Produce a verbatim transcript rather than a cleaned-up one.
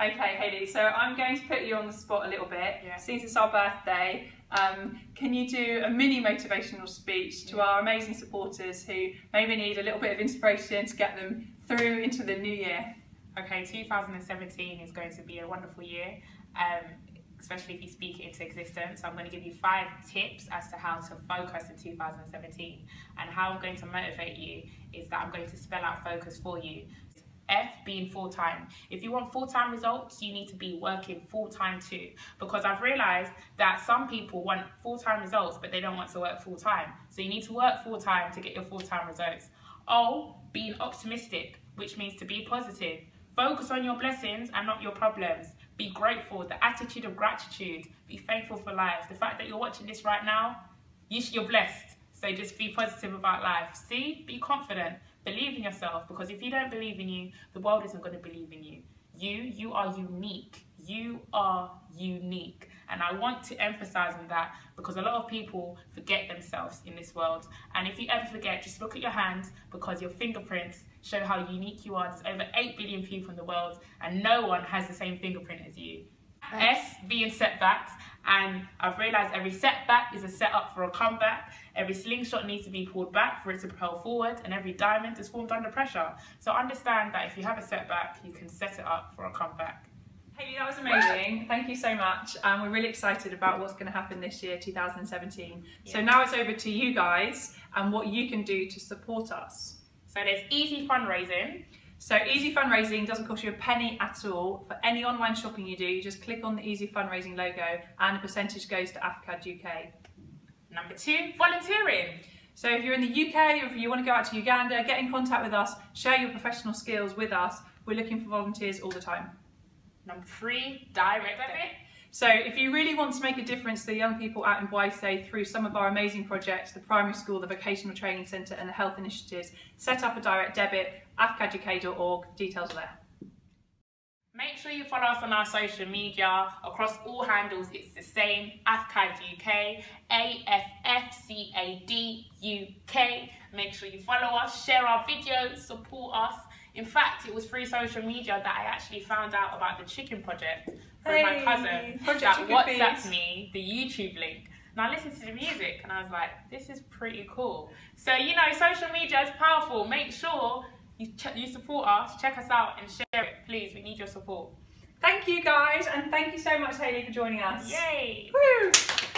Okay, Hayley, so I'm going to put you on the spot a little bit. Yeah. Since it's our birthday, um, can you do a mini motivational speech to yeah. our amazing supporters who maybe need a little bit of inspiration to get them through into the new year? Okay, two thousand seventeen is going to be a wonderful year, um, especially if you speak it into existence. So I'm going to give you five tips as to how to focus in two thousand seventeen. And how I'm going to motivate you is that I'm going to spell out focus for you. F being full-time. If you want full-time results, you need to be working full-time too. Because I've realised that some people want full-time results, but they don't want to work full-time. So you need to work full-time to get your full-time results. O, being optimistic, which means to be positive. Focus on your blessings and not your problems. Be grateful, the attitude of gratitude. Be thankful for life. The fact that you're watching this right now, you're blessed. So just be positive about life. C, be confident. Believe in yourself, because if you don't believe in you, the world isn't going to believe in you. You, you are unique. You are unique. And I want to emphasize on that because a lot of people forget themselves in this world. And if you ever forget, just look at your hands, because your fingerprints show how unique you are. There's over eight billion people in the world and no one has the same fingerprint as you. S, being setbacks, and I've realised every setback is a setup for a comeback. Every slingshot needs to be pulled back for it to propel forward, and every diamond is formed under pressure. So understand that if you have a setback, you can set it up for a comeback. Hayley, that was amazing. Thank you so much. Um, we're really excited about what's going to happen this year, two thousand seventeen. Yeah. So now it's over to you guys and what you can do to support us. So there's easy fundraising. So easy fundraising doesn't cost you a penny at all. For any online shopping you do, you just click on the easy fundraising logo and a percentage goes to AFCAD U K. Number two, volunteering. So if you're in the U K or if you want to go out to Uganda, get in contact with us, share your professional skills with us. We're looking for volunteers all the time. Number three, direct debit. So if you really want to make a difference to the young people out in Boise through some of our amazing projects, the primary school, the vocational training centre and the health initiatives, set up a direct debit, A F C A D U K dot org, details are there. Make sure you follow us on our social media. Across all handles, it's the same, A F C A D U K, A F F C A D U K. Make sure you follow us, share our videos, support us. In fact, it was through social media that I actually found out about the chicken project through hey, my cousin that WhatsApped me the YouTube link. And I listened to the music and I was like, this is pretty cool. So, you know, social media is powerful. Make sure you, you support us, check us out and share it. Please, we need your support. Thank you guys, and thank you so much, Hayley, for joining us. Yay! Woo!